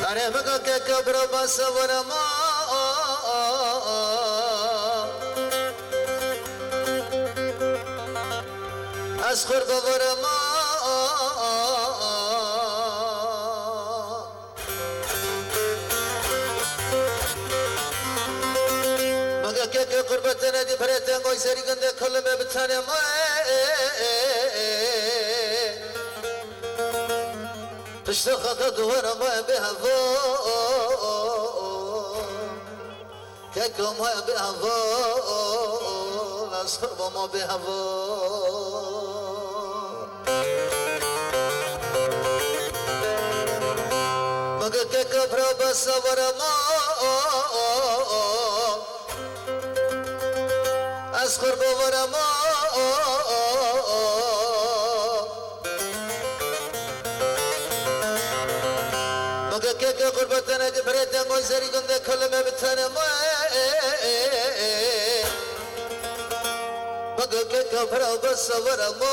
أنا مكك كبر بس ورما أسخر بورما مكك قربتنا دي بريتن قوي سري كنده كل ما بتاني ما تشتخط دور ما بهفو كيكو ما بهفو لاسخر ما بهفو مگه كيكو برو بصور ما اسخر بور ما كيك قربتنا جبرتنا موزري كنت كل ما بتنا ما بقى كيك فرا بس ورا ما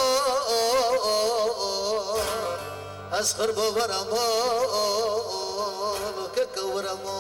أسخر بورا ما كيك ورا ما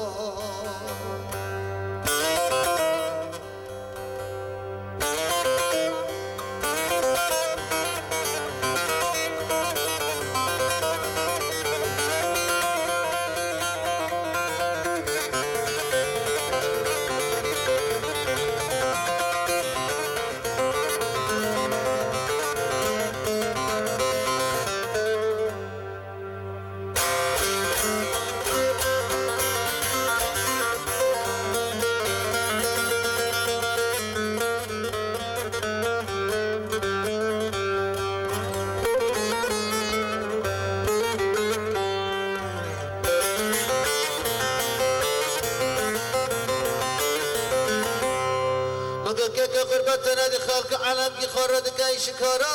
كيك قربتنا دي خالق علم يخرد كاي شكرا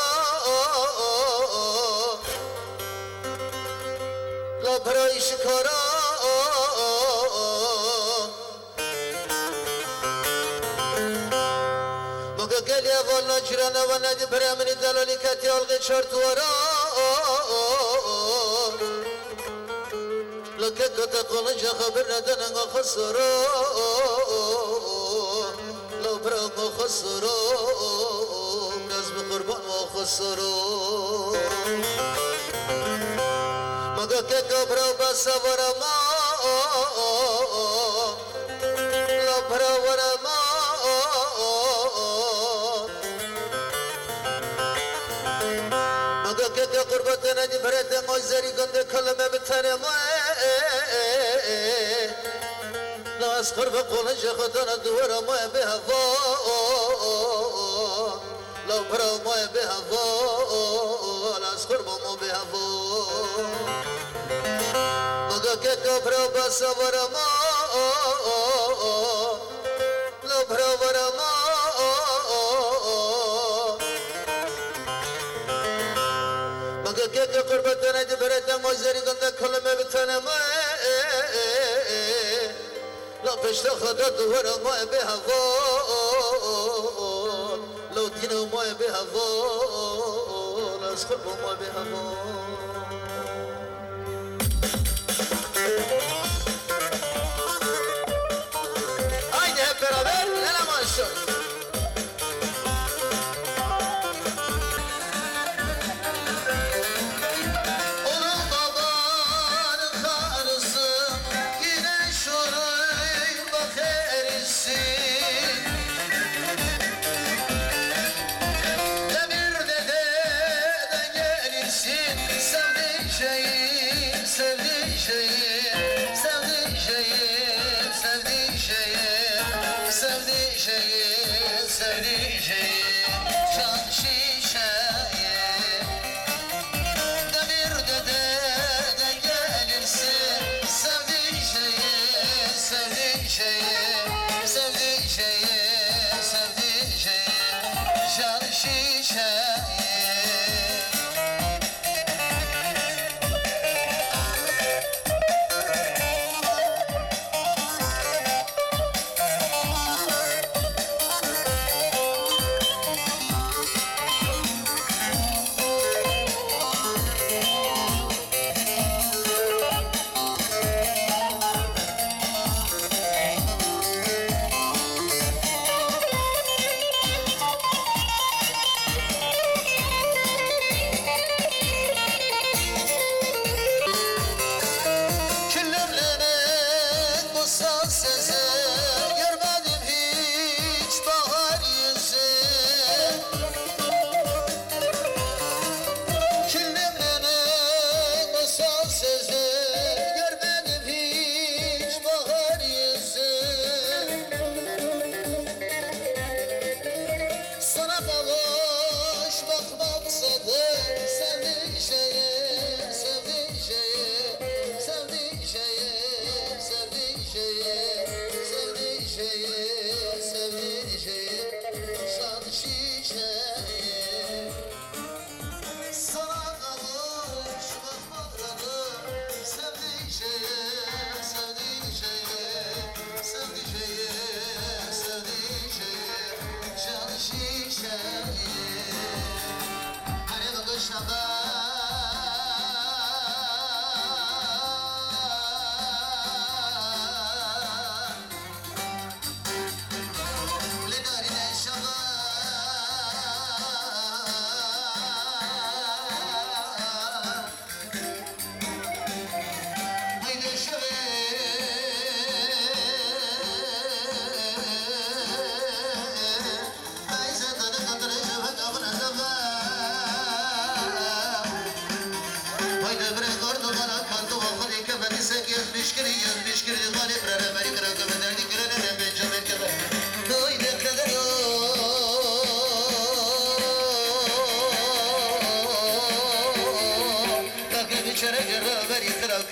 لا براي شكرا مگه قال يا والله جرانا وانا دي برا من دلالي كاتي الغي شرط ورا لكن تقول جا خبرنا دنا خسرا لو برا خسروا ناس بقربان وخسروا مگه كيك برا بس ورا ما لو برا ورا ما مگه كيك قربتنا دي بريت موزري كنت كلمه بتاني ما لا أسخر بقول شخطنا دور ما بهفا لو برا ما بهفا لا أسخر ما بهفا مگه كيك برا بس ورا ما لو برا ورا ما مگه كيك قربتنا دي بريت موزري كنت كلمه بتاني ما لا بشت خدا دور ما بهفا لو دينو ما بهفا لا اسخر ما بهفا هايدي هب برابر لا ما شو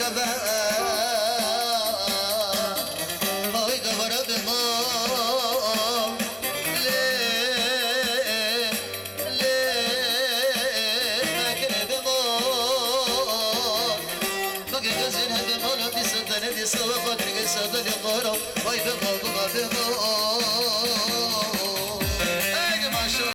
كفا هاي كفر بما ليه ما كنا بما ما كنا زين هذا ما نبي صدنا دي سوا فاكر صدنا قهرة هاي بما